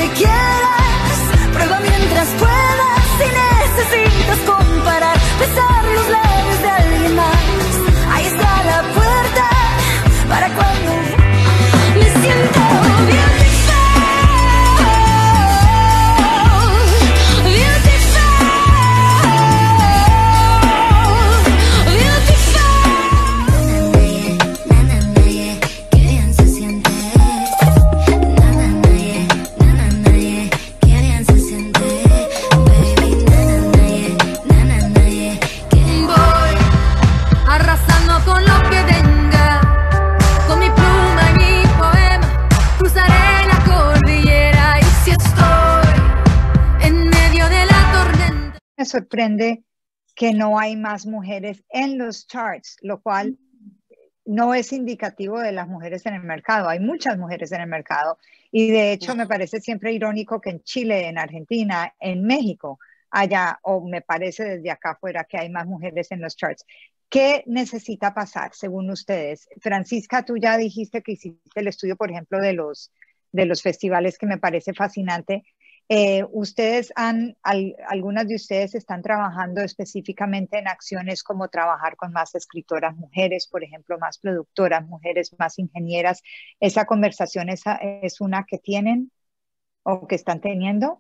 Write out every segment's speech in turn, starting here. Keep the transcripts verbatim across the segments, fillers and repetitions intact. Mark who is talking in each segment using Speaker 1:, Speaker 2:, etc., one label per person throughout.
Speaker 1: que quieras, prueba mientras puedas. Si necesitas comparar, besar los labios de alguien más, ahí está la puerta para cuando me siento beautiful, beautiful, beautiful. Na, na, na, yeah, qué bien se siente. Na, na, na, yeah, na, na, na, yeah, qué bien se siente. Baby, na, na, na, yeah, na, na, na, yeah, qué voy arrasando con lo que venga, con mi pluma y mi poema, cruzaré la cordillera y si estoy en medio de la tormenta.
Speaker 2: Me sorprende que no hay más mujeres en los charts, lo cual no es indicativo de las mujeres en el mercado. Hay muchas mujeres en el mercado y de hecho me parece siempre irónico que en Chile, en Argentina, en México, haya, o me parece desde acá afuera que hay más mujeres en los charts. ¿Qué necesita pasar según ustedes? Francisca, tú ya dijiste que hiciste el estudio, por ejemplo, de los, de los festivales, que me parece fascinante. Eh, ustedes han, al- algunas de ustedes están trabajando específicamente en acciones como trabajar con más escritoras mujeres, por ejemplo, más productoras mujeres, más ingenieras. ¿Esa conversación esa, es una que tienen o que están teniendo?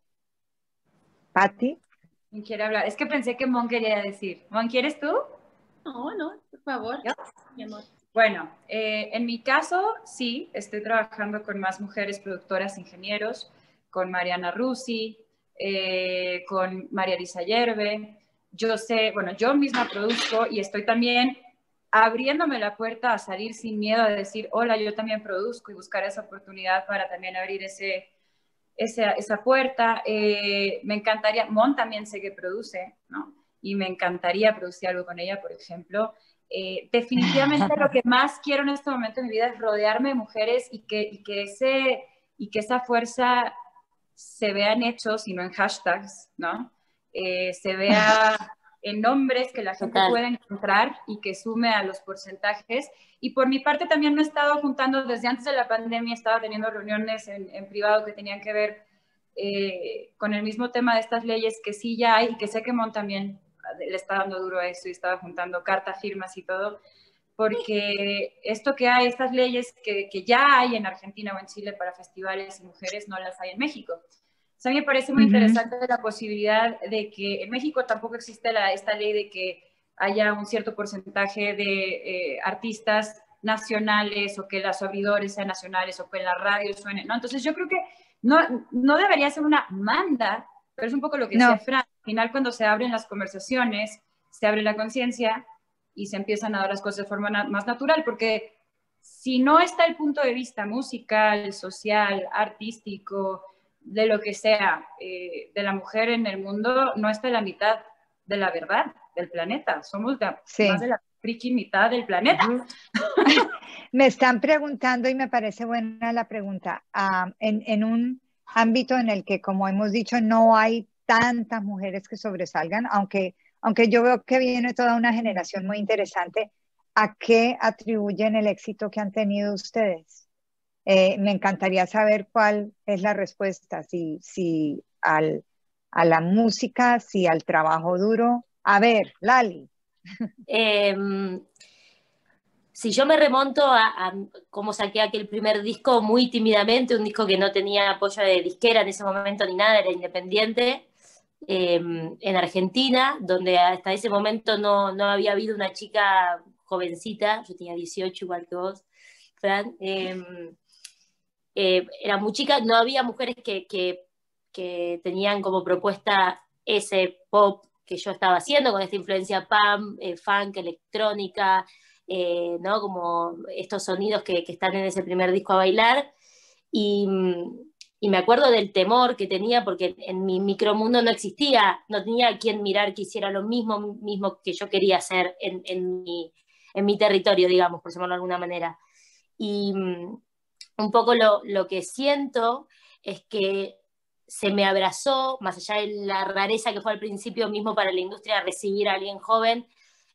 Speaker 2: Patti.
Speaker 3: ¿Quién quiere hablar? Es que pensé que Mon quería decir. Mon, ¿quieres tú?
Speaker 4: No, no, por favor.
Speaker 3: ¿Yo?
Speaker 4: Mi amor.
Speaker 3: Bueno, eh, en mi caso, sí, estoy trabajando con más mujeres productoras, ingenieros, con Mariana Rusi, eh, con María Elisa Yerbe. Yo sé, bueno, yo misma produzco y estoy también abriéndome la puerta a salir sin miedo a decir, hola, yo también produzco, y buscar esa oportunidad para también abrir ese, esa, esa puerta. Eh, me encantaría, Mon también sé que produce, ¿no? Y me encantaría producir algo con ella, por ejemplo. Eh, definitivamente lo que más quiero en este momento de mi vida es rodearme de mujeres y que, y que, ese, y que esa fuerza se vea en hechos y no en hashtags, ¿no? Eh, se vea en nombres que la gente
Speaker 4: Total.
Speaker 3: puede encontrar y que sume a los porcentajes. Y por mi parte también me he estado juntando, desde antes de la pandemia, estaba teniendo reuniones en, en privado que tenían que ver eh, con el mismo tema de estas leyes que sí ya hay, y que sé que Mon también le está dando duro a esto y estaba juntando cartas, firmas y todo, porque esto que hay, estas leyes que, que ya hay en Argentina o en Chile para festivales y mujeres, no las hay en México. O sea, a mí me parece muy
Speaker 2: Ujú.
Speaker 3: interesante la posibilidad de que en México tampoco existe la, esta ley de que haya un cierto porcentaje de eh, artistas nacionales, o que los abridores sean nacionales, o que en la radio suene, ¿no? Entonces yo creo que no, no debería ser una manda, pero es un poco lo que
Speaker 2: No.
Speaker 3: decía Fran. Al final, cuando se abren las conversaciones, se abre la conciencia y se empiezan a dar las cosas de forma na más natural, porque si no está el punto de vista musical, social, artístico, de lo que sea, eh, de la mujer en el mundo, no está la mitad de la verdad del planeta. Somos la,
Speaker 2: Sí.
Speaker 3: más de la friki mitad del planeta.
Speaker 2: Me están preguntando, y me parece buena la pregunta, ah, en, en un ámbito en el que, como hemos dicho, no hay tantas mujeres que sobresalgan, aunque, aunque yo veo que viene toda una generación muy interesante. ¿A qué atribuyen el éxito que han tenido ustedes? Eh, me encantaría saber cuál es la respuesta, si, si al, a la música, si al trabajo duro. A ver, Lali.
Speaker 4: Eh, si yo me remonto a, a cómo saqué aquel primer disco muy tímidamente, un disco que no tenía apoyo de disquera en ese momento ni nada, era independiente, eh, en Argentina, donde hasta ese momento no, no había habido una chica jovencita, yo tenía dieciocho igual que vos, Fran, eh, eh, era muy chica, no había mujeres que, que, que tenían como propuesta ese pop que yo estaba haciendo, con esta influencia punk, eh, funk, electrónica, eh, ¿no? Como estos sonidos que, que están en ese primer disco a bailar. Y, y me acuerdo del temor que tenía, porque en mi micromundo no existía, no tenía a quien mirar que hiciera lo mismo, mismo que yo quería hacer en, en, mi, en mi territorio, digamos, por llamarlo de alguna manera. Y un poco lo, lo que siento es que se me abrazó, más allá de la rareza que fue al principio mismo para la industria recibir a alguien joven,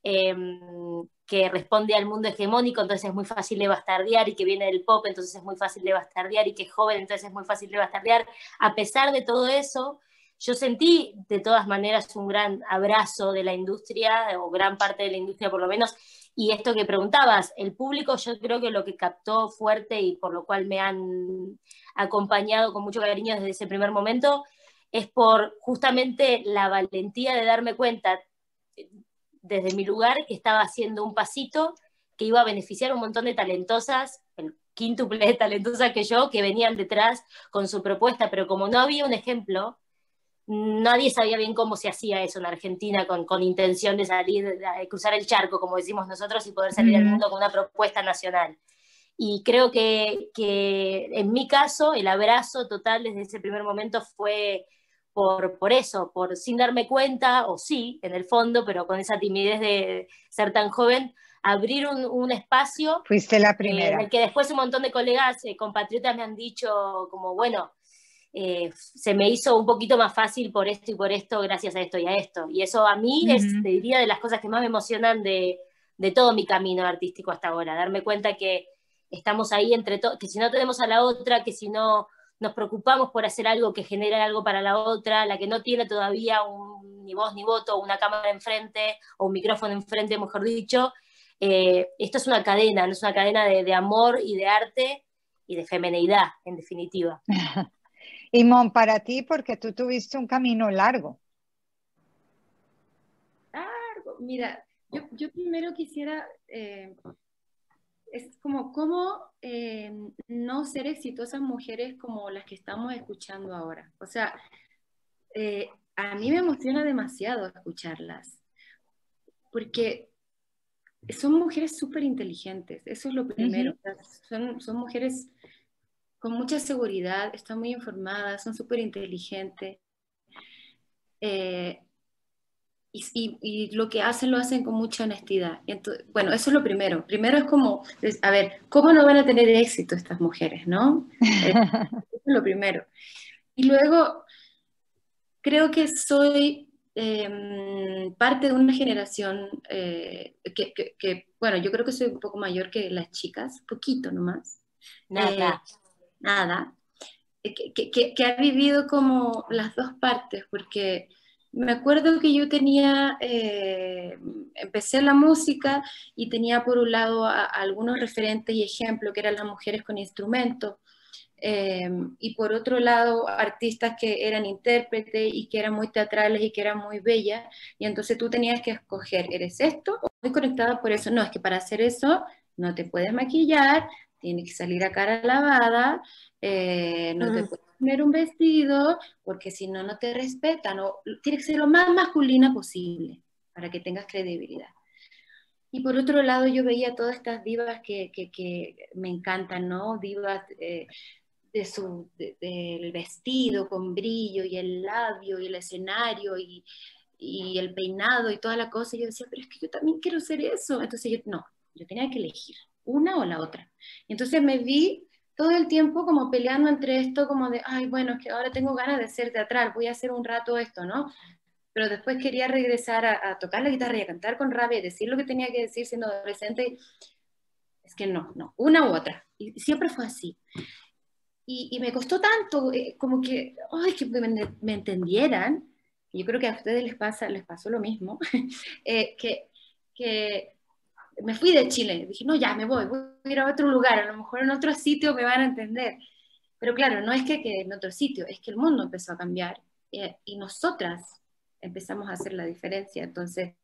Speaker 4: eh, que responde al mundo hegemónico, entonces es muy fácil de bastardear, y que viene del pop, entonces es muy fácil de bastardear, y que es joven, entonces es muy fácil de bastardear. A pesar de todo eso, yo sentí de todas maneras un gran abrazo de la industria, o gran parte de la industria por lo menos, y esto que preguntabas, el público yo creo que lo que captó fuerte y por lo cual me han acompañado con mucho cariño desde ese primer momento, es por justamente la valentía de darme cuenta desde mi lugar que estaba haciendo un pasito que iba a beneficiar a un montón de talentosas, el quíntuple de talentosas que yo, que venían detrás con su propuesta, pero como no había un ejemplo, nadie sabía bien cómo se hacía eso en Argentina con, con intención de salir, de cruzar el charco, como decimos nosotros, y poder salir al mundo con una propuesta nacional. Y creo que, que en mi caso el abrazo total desde ese primer momento fue por, por eso, por sin darme cuenta, o sí, en el fondo, pero con esa timidez de ser tan joven, abrir un, un espacio.
Speaker 2: Fuiste la
Speaker 4: eh,
Speaker 2: primera.
Speaker 4: en el que después un montón de colegas, eh, compatriotas me han dicho como, bueno, eh, se me hizo un poquito más fácil por esto y por esto, gracias a esto y a esto. Y eso a mí
Speaker 2: Ujú.
Speaker 4: es, te diría, de las cosas que más me emocionan de, de todo mi camino artístico hasta ahora, darme cuenta que estamos ahí entre todos, que si no tenemos a la otra, que si no nos preocupamos por hacer algo que genere algo para la otra, la que no tiene todavía un, ni voz ni voto, una cámara enfrente, o un micrófono enfrente, mejor dicho, eh, esto es una cadena, no es una cadena de, de amor y de arte y de femineidad, en definitiva.
Speaker 2: Y Mon, para ti, porque tú tuviste un camino largo.
Speaker 5: Largo. Mira, yo, yo primero quisiera, eh, es como cómo eh, no ser exitosas mujeres como las que estamos escuchando ahora. O sea, eh, a mí me emociona demasiado escucharlas, porque son mujeres súper inteligentes, eso es lo primero.
Speaker 2: Ujú.
Speaker 5: O sea, son, son mujeres con mucha seguridad, están muy informadas, son súper inteligentes. Eh, Y, y, y lo que hacen lo hacen con mucha honestidad. Entonces, bueno, eso es lo primero. Primero es como, es, a ver, ¿cómo no van a tener éxito estas mujeres, no? Eh, Eso es lo primero. Y luego, creo que soy eh, parte de una generación eh, que, que, que, bueno, yo creo que soy un poco mayor que las chicas, poquito nomás.
Speaker 4: Nada.
Speaker 5: Eh, nada. Que, que, que, que ha vivido como las dos partes, porque me acuerdo que yo tenía, eh, empecé la música y tenía por un lado a, a algunos referentes y ejemplos, que eran las mujeres con instrumentos, eh, y por otro lado artistas que eran intérpretes y que eran muy teatrales y que eran muy bellas, y entonces tú tenías que escoger, ¿eres esto? O muy conectada por eso, no, es que para hacer eso no te puedes maquillar, tienes que salir a cara lavada, eh, no te puedes poner un vestido, porque si no, no te respetan, o tienes que ser lo más masculina posible para que tengas credibilidad. Y por otro lado, yo veía todas estas divas que, que, que me encantan, ¿no? Divas eh, de su, de, del vestido con brillo y el labio y el escenario y, y el peinado y toda la cosa. Y yo decía, pero es que yo también quiero ser eso. Entonces yo, no, yo tenía que elegir una o la otra. Y entonces me vi todo el tiempo como peleando entre esto, como de, ay, bueno, es que ahora tengo ganas de ser teatral, voy a hacer un rato esto, ¿no? Pero después quería regresar a, a tocar la guitarra y a cantar con rabia y decir lo que tenía que decir siendo adolescente. Es que no, no, una u otra. Y siempre fue así. Y, y me costó tanto, eh, como que, ay, que me, me entendieran, y yo creo que a ustedes les, pasa, les pasó lo mismo, eh, que, que me fui de Chile, dije, no, ya me voy, voy a ir a otro lugar, a lo mejor en otro sitio me van a entender. Pero claro, no es que, que en otro sitio, es que el mundo empezó a cambiar, eh, y nosotras empezamos a hacer la diferencia. Entonces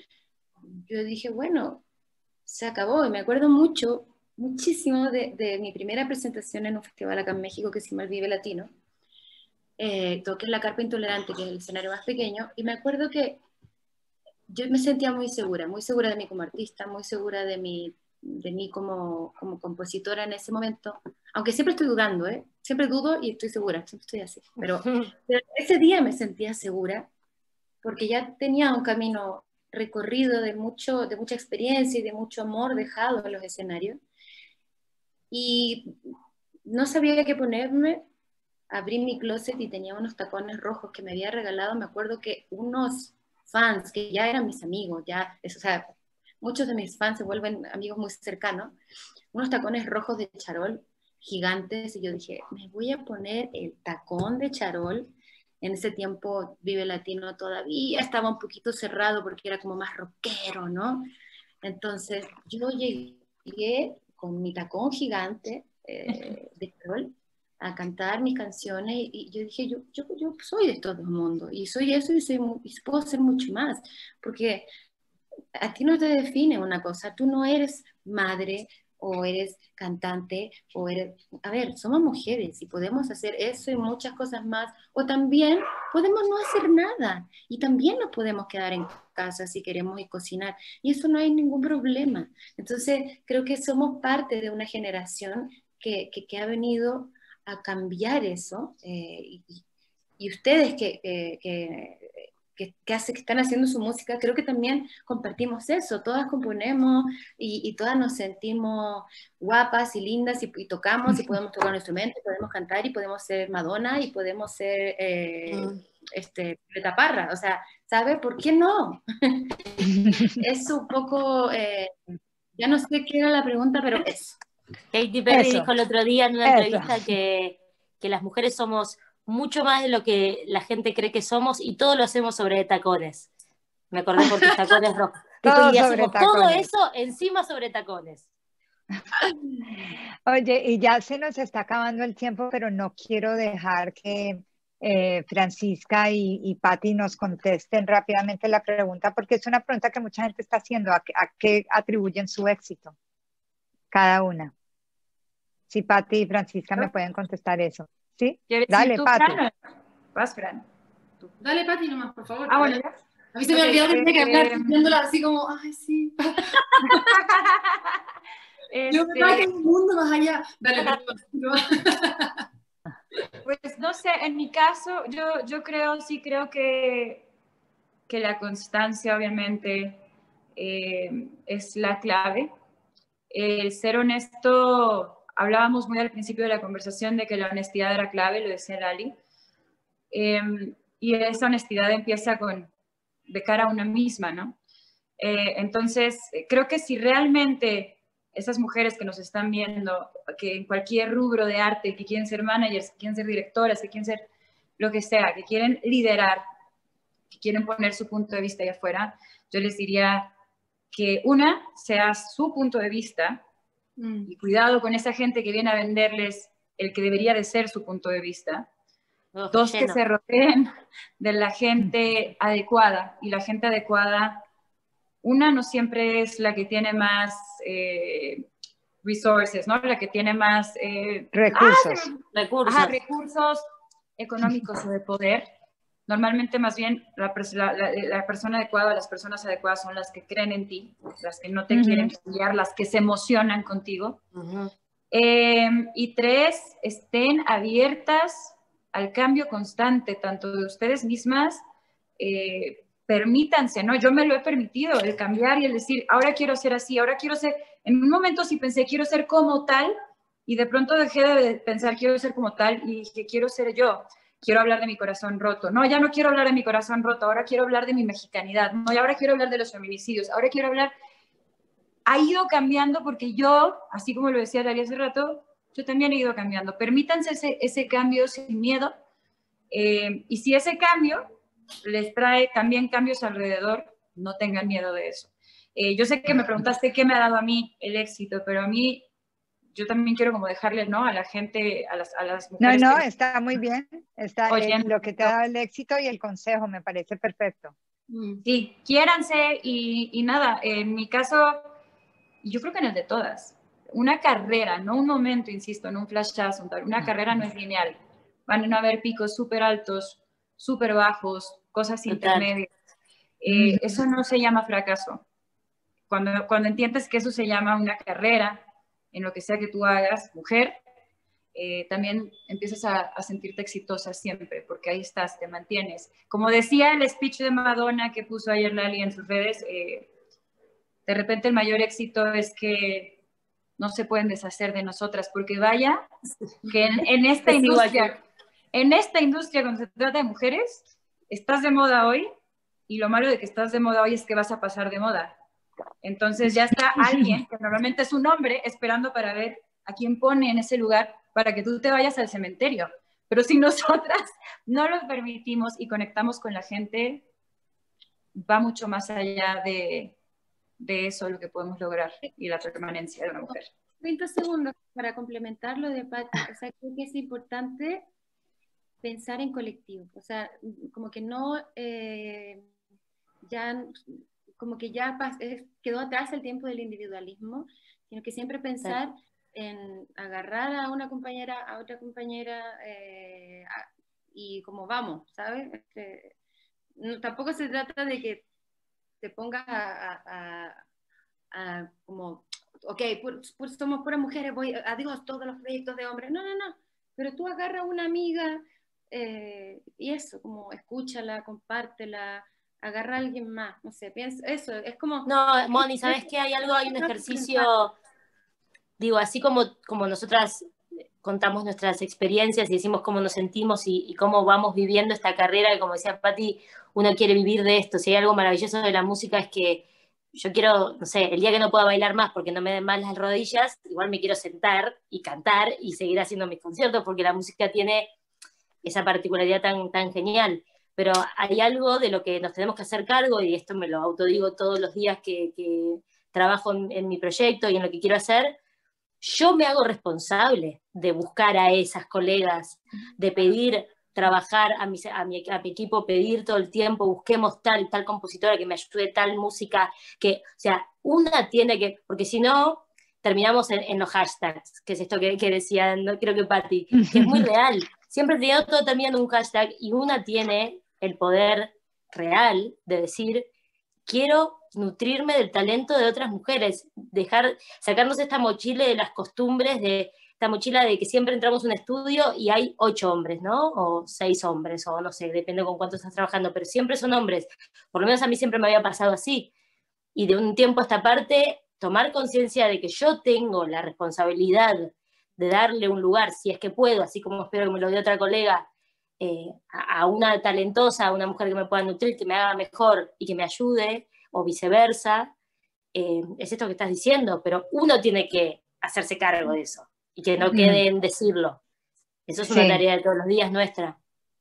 Speaker 5: yo dije, bueno, se acabó. Y me acuerdo mucho, muchísimo de, de mi primera presentación en un festival acá en México que se llama el Vive Latino. Eh, toqué en la Carpa Intolerante, que es el escenario más pequeño, y me acuerdo que yo me sentía muy segura, muy segura de mí como artista, muy segura de mí, de mí como, como compositora en ese momento, aunque siempre estoy dudando, ¿eh? Siempre dudo y estoy segura, siempre estoy así, pero, pero ese día me sentía segura, porque ya tenía un camino recorrido de, mucho, de mucha experiencia y de mucho amor dejado en los escenarios, y no sabía qué ponerme. Abrí mi closet y tenía unos tacones rojos que me había regalado, me acuerdo que unos fans que ya eran mis amigos, ya, es, o sea, muchos de mis fans se vuelven amigos muy cercanos, unos tacones rojos de charol gigantes, y yo dije, me voy a poner el tacón de charol. En ese tiempo Vive Latino todavía estaba un poquito cerrado porque era como más rockero, ¿no? Entonces yo llegué con mi tacón gigante eh, de charol a cantar mis canciones, y yo dije, yo, yo, yo soy de todo el mundo, y soy eso, y, soy, y puedo ser mucho más, porque a ti no te define una cosa, tú no eres madre, o eres cantante, o eres... A ver, somos mujeres y podemos hacer eso y muchas cosas más, o también podemos no hacer nada, y también nos podemos quedar en casa si queremos y cocinar, y eso no hay ningún problema. Entonces, creo que somos parte de una generación que, que, que ha venido a cambiar eso, eh, y, y ustedes que... que, que Que, que, hace, que están haciendo su música, creo que también compartimos eso, todas componemos y, y todas nos sentimos guapas y lindas, y, y tocamos, y podemos tocar un instrumento, y podemos cantar, y podemos ser Madonna, y podemos ser eh, mm. este, Violeta Parra, o sea, ¿sabe? ¿Por qué no? Es un poco, eh, ya no sé qué era la pregunta, pero eso.
Speaker 4: Katy Perry
Speaker 2: Eso.
Speaker 4: dijo el otro día en una
Speaker 2: Eso.
Speaker 4: entrevista que, que las mujeres somos mucho más de lo que la gente cree que somos, y todo lo hacemos sobre tacones. Me acordé por tus tacones rojos.
Speaker 2: Todo
Speaker 4: y
Speaker 2: sobre
Speaker 4: hacemos
Speaker 2: tacones.
Speaker 4: todo eso encima sobre tacones.
Speaker 2: Oye, y ya se nos está acabando el tiempo, pero no quiero dejar que eh, Francisca y, y Patti nos contesten rápidamente la pregunta, porque es una pregunta que mucha gente está haciendo. ¿A, a qué atribuyen su éxito? Cada una. Si Patti y Francisca me pueden contestar eso. ¿Sí? Dale, Patti.
Speaker 3: Vas, Fran.
Speaker 6: Tú. Dale, Patti, nomás, por favor.
Speaker 3: Ah, bueno, ya.
Speaker 6: A mí se me
Speaker 3: okay,
Speaker 6: olvidó que tenía que hablar,
Speaker 3: eh,
Speaker 6: viéndola así como, ay, sí.
Speaker 3: este...
Speaker 6: Yo pensaba que hay un mundo más allá. Dale,
Speaker 3: pues no sé, en mi caso, yo, yo creo, sí creo que, que la constancia, obviamente, eh, es la clave. El ser honesto... Hablábamos muy al principio de la conversación de que la honestidad era clave, lo decía Lali, eh, y esa honestidad empieza con, de cara a una misma, ¿no? Eh, entonces, creo que si realmente esas mujeres que nos están viendo, que en cualquier rubro de arte, que quieren ser managers, que quieren ser directoras, que quieren ser lo que sea, que quieren liderar, que quieren poner su punto de vista allá afuera, yo les diría que una, sea su punto de vista, y cuidado con esa gente que viene a venderles el que debería de ser su punto de vista. Oh, Dos, lleno. Que se rodeen de la gente adecuada. Y la gente adecuada, una no siempre es la que tiene más eh, resources, ¿no? La que tiene más... Eh,
Speaker 2: recursos.
Speaker 3: Ah,
Speaker 4: recursos.
Speaker 3: Ajá, recursos económicos o de poder. Normalmente, más bien, la, la, la, la persona adecuada, las personas adecuadas son las que creen en ti, las que no te uh-huh. quieren cambiar, las que se emocionan contigo. Uh-huh. eh, y tres, estén abiertas al cambio constante, tanto de ustedes mismas, eh, permítanse, ¿no? Yo me lo he permitido, el cambiar y el decir, ahora quiero ser así, ahora quiero ser... En un momento sí pensé, quiero ser como tal, y de pronto dejé de pensar, quiero ser como tal, y dije, quiero ser yo. Quiero hablar de mi corazón roto. No, ya no quiero hablar de mi corazón roto, ahora quiero hablar de mi mexicanidad. No, y ahora quiero hablar de los feminicidios. Ahora quiero hablar... Ha ido cambiando porque yo, así como lo decía Dalia hace rato, yo también he ido cambiando. Permítanse ese, ese cambio sin miedo. Eh, y si ese cambio les trae también cambios alrededor, no tengan miedo de eso. Eh, yo sé que me preguntaste qué me ha dado a mí el éxito, pero a mí... yo también quiero como dejarle, ¿no? A la gente, a las, a las mujeres.
Speaker 2: No, no,
Speaker 3: que...
Speaker 2: está muy bien. Está
Speaker 3: Oye,
Speaker 2: eh, lo que te ha dado el éxito y el consejo, me parece perfecto.
Speaker 3: Sí, quiéranse y, y nada, en mi caso, yo creo que en el de todas, una carrera, no un momento, insisto, no un flashazo, una carrera no es lineal. Van a haber picos súper altos, súper bajos, cosas Total. intermedias. Eh, mm. Eso no se llama fracaso. Cuando, cuando entiendes que eso se llama una carrera, en lo que sea que tú hagas, mujer, eh, también empiezas a, a sentirte exitosa siempre, porque ahí estás, te mantienes. Como decía el speech de Madonna que puso ayer Lali en sus redes, eh, de repente el mayor éxito es que no se pueden deshacer de nosotras, porque vaya, que en, en esta industria, en esta industria cuando se trata de mujeres, estás de moda hoy y lo malo de que estás de moda hoy es que vas a pasar de moda. Entonces ya está alguien, que normalmente es un hombre, esperando para ver a quién pone en ese lugar para que tú te vayas al cementerio. Pero si nosotras no lo permitimos y conectamos con la gente, va mucho más allá de, de eso lo que podemos lograr y la permanencia de una mujer.
Speaker 5: treinta segundos para complementar lo de Patti. O sea, creo que es importante pensar en colectivo. O sea, como que no, eh, ya, como que ya pas, eh, quedó atrás el tiempo del individualismo, sino que siempre pensar sí. en agarrar a una compañera, a otra compañera, eh, a, y como vamos, ¿sabes? Este, no, tampoco se trata de que te pongas a, a, a, a como, ok, pur, pur, somos puras mujeres, voy, adiós todos los proyectos de hombres. No, no, no. Pero tú agarra a una amiga eh, y eso, como escúchala, compártela, agarra a alguien más, no sé, piensa, eso, es como...
Speaker 4: No, Moni, ¿sabes qué? Hay algo, hay un ejercicio, digo, así como, como nosotras contamos nuestras experiencias y decimos cómo nos sentimos y, y cómo vamos viviendo esta carrera, y como decía Patti, uno quiere vivir de esto. Si hay algo maravilloso de la música es que yo quiero, no sé, el día que no pueda bailar más porque no me den mal las rodillas, igual me quiero sentar y cantar y seguir haciendo mis conciertos, porque la música tiene esa particularidad tan, tan genial. Pero hay algo de lo que nos tenemos que hacer cargo, y esto me lo autodigo todos los días que, que trabajo en, en mi proyecto y en lo que quiero hacer. Yo me hago responsable de buscar a esas colegas, de pedir, trabajar a mi, a mi, a mi equipo, pedir todo el tiempo, busquemos tal, tal compositora que me ayude, tal música, que, o sea, una tiene que, porque si no, terminamos en, en los hashtags, que es esto que, que decía, no creo que Patti, que es muy real. Siempre todo termina en un hashtag, y una tiene el poder real de decir, quiero nutrirme del talento de otras mujeres, dejar, sacarnos esta mochila de las costumbres, de esta mochila de que siempre entramos a un estudio y hay ocho hombres, ¿no? O seis hombres, o no sé, depende con cuánto estás trabajando, pero siempre son hombres. Por lo menos a mí siempre me había pasado así. Y de un tiempo a esta parte, tomar conciencia de que yo tengo la responsabilidad de darle un lugar, si es que puedo, así como espero que me lo dé otra colega, eh, a, a una talentosa, a una mujer que me pueda nutrir, que me haga mejor y que me ayude, o viceversa, eh, es esto que estás diciendo, pero uno tiene que hacerse cargo de eso, y que no quede en decirlo. Eso es una sí. tarea de todos los días nuestra.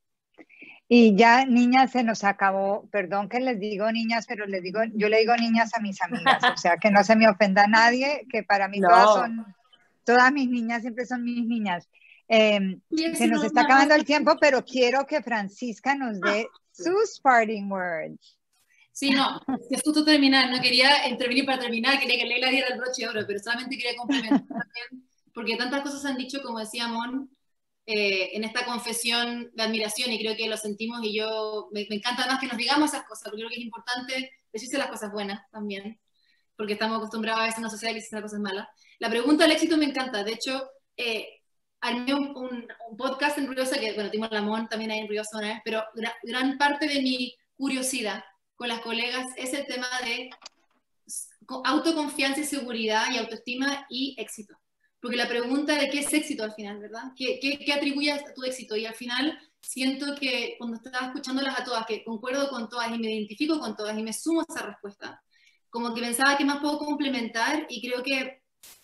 Speaker 2: Y ya, niñas, se nos acabó, perdón que les digo niñas, pero les digo, yo le digo niñas a mis amigas, o sea, que no se me ofenda a nadie, que para mí no. todas son, todas mis niñas siempre son mis niñas. Eh, se nos está acabando el tiempo, pero quiero que Francisca nos dé sus parting words.
Speaker 6: Sí, no, que justo terminar, no quería intervenir para terminar, quería que Leila diera el broche de oro, pero solamente quería complementar también, porque tantas cosas se han dicho, como decía Mon, eh, en esta confesión de admiración, y creo que lo sentimos, y yo, me, me encanta más que nos digamos esas cosas, porque creo que es importante decirse las cosas buenas también, porque estamos acostumbrados a veces en una sociedad que dice las cosas malas. La pregunta del éxito me encanta, de hecho, eh, armé un, un, un podcast en Ruidosa, que, bueno, Timor Lamón también hay en Ruidosa una vez, pero gran, gran parte de mi curiosidad con las colegas es el tema de autoconfianza y seguridad y autoestima y éxito. Porque la pregunta de qué es éxito al final, ¿verdad? ¿Qué, qué, qué atribuyes a tu éxito? Y al final siento que cuando estaba escuchándolas a todas, que concuerdo con todas y me identifico con todas y me sumo a esa respuesta, como que pensaba que más puedo complementar, y creo que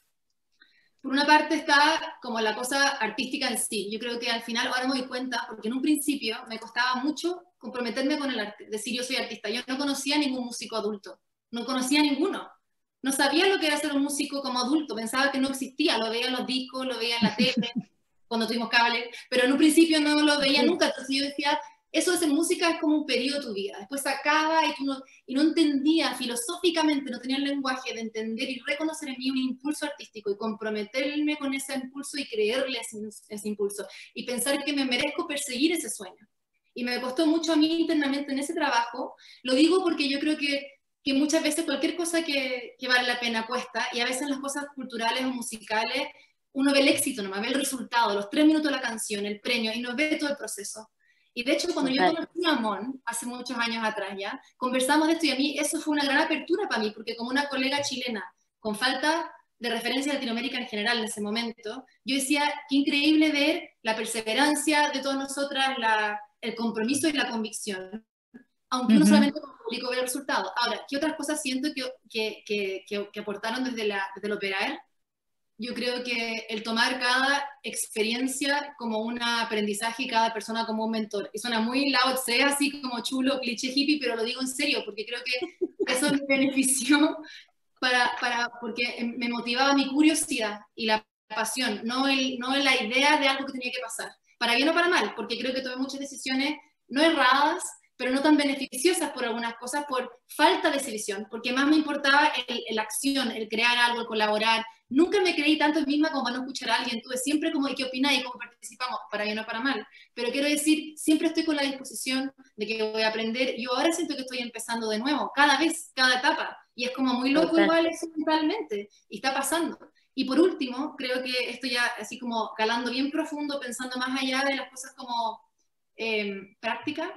Speaker 6: por una parte está como la cosa artística en sí. Yo creo que al final ahora me doy cuenta, porque en un principio me costaba mucho comprometerme con el arte, decir yo soy artista. Yo no conocía ningún músico adulto, no conocía ninguno. No sabía lo que era ser un músico como adulto, pensaba que no existía, lo veía en los discos, lo veía en la tele, cuando tuvimos cable, pero en un principio no lo veía nunca. Entonces yo decía, eso de hacer música es como un periodo de tu vida, después se acaba y, tú no, y no entendía filosóficamente, no tenía el lenguaje de entender y reconocer en mí un impulso artístico y comprometerme con ese impulso y creerle ese, ese impulso y pensar que me merezco perseguir ese sueño. Y me costó mucho a mí internamente en ese trabajo. Lo digo porque yo creo que, que muchas veces cualquier cosa que, que vale la pena cuesta, y a veces las cosas culturales o musicales uno ve el éxito nomás, ve el resultado, los tres minutos de la canción, el premio, y no ve todo el proceso. Y de hecho, cuando yo conocí a Mon, hace muchos años atrás ya, conversamos de esto, y a mí eso fue una gran apertura para mí, porque como una colega chilena, con falta de referencia a Latinoamérica en general en ese momento, yo decía, qué increíble ver la perseverancia de todas nosotras, la, el compromiso y la convicción. aunque uno
Speaker 2: Ujú.
Speaker 6: solamente como público ve el resultado. Ahora, ¿qué otras cosas siento que, que, que, que, que aportaron desde, la, desde el Operaer? Yo creo que el tomar cada experiencia como un aprendizaje y cada persona como un mentor. Y suena muy Lao Tse, así como chulo, cliché hippie, pero lo digo en serio, porque creo que eso me benefició para, para, porque me motivaba mi curiosidad y la pasión, no, el, no la idea de algo que tenía que pasar, para bien o para mal, porque creo que tomé muchas decisiones no erradas, pero no tan beneficiosas por algunas cosas, por falta de esa visión, porque más me importaba el, el acción, el crear algo, el colaborar. Nunca me creí tanto en mí misma como para no escuchar a alguien, tuve siempre como, ¿y qué opináis? ¿Y cómo participamos? Para bien o para mal. Pero quiero decir, siempre estoy con la disposición de que voy a aprender. Yo ahora siento que estoy empezando de nuevo, cada vez, cada etapa, y es como muy loco
Speaker 4: Total.
Speaker 6: igual eso mentalmente, y está pasando. Y por último, creo que esto ya así como calando bien profundo, pensando más allá de las cosas como eh, prácticas,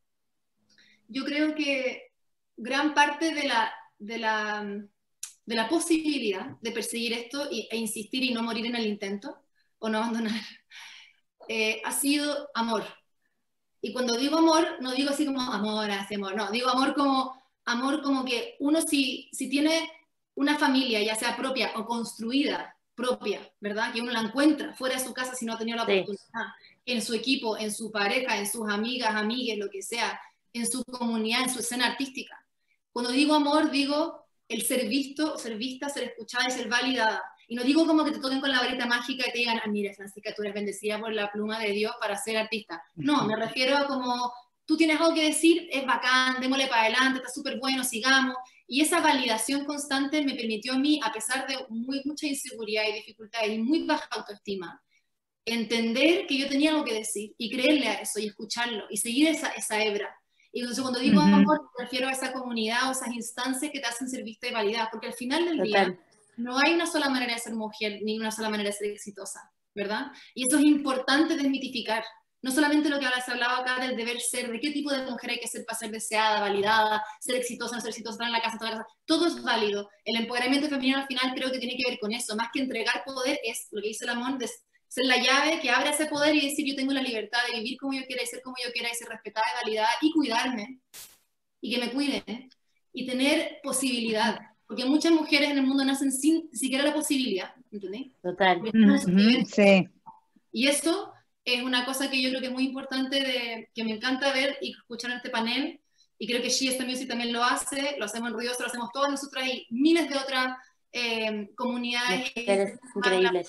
Speaker 6: yo creo que gran parte de la, de la, de la posibilidad de perseguir esto y, e insistir y no morir en el intento o no abandonar, eh, ha sido amor. Y cuando digo amor, no digo así como amor, hace amor, no, digo amor como, amor como que uno si, si tiene una familia, ya sea propia o construida propia, ¿verdad? Que uno la encuentra fuera de su casa si no ha tenido la
Speaker 4: Sí.
Speaker 6: oportunidad, en su equipo, en su pareja, en sus amigas, amigues, lo que sea, en su comunidad, en su escena artística. Cuando digo amor, digo el ser visto, ser vista, ser escuchada y ser validada. Y no digo como que te toquen con la varita mágica y te digan, ah, mira, Francisca, tú eres bendecida por la pluma de Dios para ser artista. No, me refiero a como, tú tienes algo que decir, es bacán, démosle para adelante, está súper bueno, sigamos. Y esa validación constante me permitió a mí, a pesar de muy, mucha inseguridad y dificultades y muy baja autoestima, entender que yo tenía algo que decir y creerle a eso y escucharlo y seguir esa, esa hebra. Y entonces cuando digo
Speaker 2: Ujú.
Speaker 6: amor, me refiero a esa comunidad o esas instancias que te hacen ser vista y validada, porque al final del día
Speaker 4: Total.
Speaker 6: no hay una sola manera de ser mujer ni una sola manera de ser exitosa, ¿verdad? Y eso es importante desmitificar. No solamente lo que ahora se hablaba acá del deber ser, de qué tipo de mujer hay que ser para ser deseada, validada, ser exitosa, no ser exitosa, estar en la casa, toda la casa. Todo es válido. El empoderamiento femenino al final creo que tiene que ver con eso. Más que entregar poder, es lo que dice Lamont, de ser la llave que abre ese poder y decir yo tengo la libertad de vivir como yo quiera y ser como yo quiera y ser respetada y validada y cuidarme y que me cuiden y tener posibilidad. Porque muchas mujeres en el mundo nacen sin siquiera la posibilidad, ¿entendés?
Speaker 4: Total.
Speaker 2: Ujú, sí.
Speaker 6: Y eso es una cosa que yo creo que es muy importante, de, que me encanta ver y escuchar en este panel, y creo que She Is The Music también lo hace, lo hacemos en Ruidoso, lo hacemos todas nosotras y miles de otras eh, comunidades.
Speaker 4: Mujeres increíbles.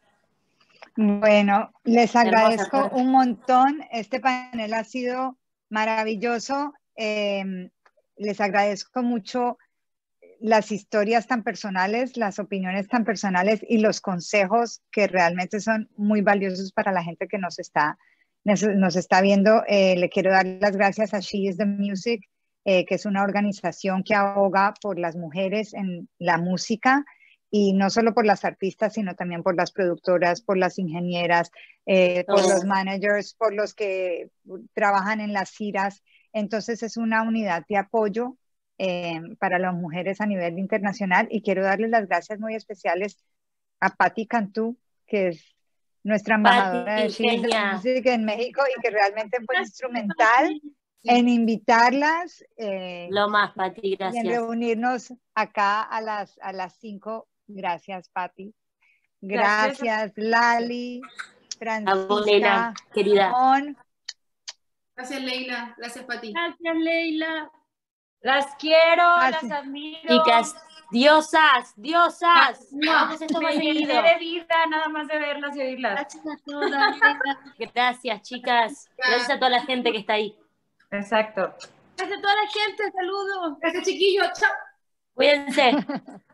Speaker 2: Bueno, les agradezco
Speaker 4: Hermosa,
Speaker 2: un montón. Este panel ha sido maravilloso. Eh, les agradezco mucho las historias tan personales, las opiniones tan personales y los consejos que realmente son muy valiosos para la gente que nos está, nos, nos está viendo. Eh, le quiero dar las gracias a She Is The Music, eh, que es una organización que aboga por las mujeres en la música, y no solo por las artistas, sino también por las productoras, por las ingenieras, eh, por
Speaker 4: Oh.
Speaker 2: los managers, por los que trabajan en las giras. Entonces es una unidad de apoyo eh, para las mujeres a nivel internacional, y quiero darles las gracias muy especiales a Patti Cantú, que es nuestra embajadora
Speaker 4: Patti,
Speaker 2: de She Is The
Speaker 4: genia.
Speaker 2: Music en México y que realmente fue instrumental en invitarlas eh,
Speaker 4: Lo más, Pati,
Speaker 2: y en
Speaker 4: gracias.
Speaker 2: reunirnos acá a las a las cinco. Gracias, Patti.
Speaker 3: Gracias.
Speaker 2: Gracias, Lali,
Speaker 4: A vos, Leila,
Speaker 2: Francisca,
Speaker 4: querida.
Speaker 2: Mon.
Speaker 6: Gracias, Leila. Gracias, Pati.
Speaker 3: Gracias, Leila. Las quiero,
Speaker 2: Gracias.
Speaker 3: las admiro.
Speaker 4: Chicas, diosas, diosas. Vamos esto más
Speaker 3: Me llené
Speaker 4: seguido.
Speaker 3: de vida nada más de verlas y oírlas.
Speaker 5: Gracias a todas.
Speaker 4: Gracias, chicas. Gracias a toda la gente que está ahí.
Speaker 3: Exacto.
Speaker 5: Gracias a toda la gente. Saludos.
Speaker 6: Gracias, chiquillos. Chao.
Speaker 4: Cuídense.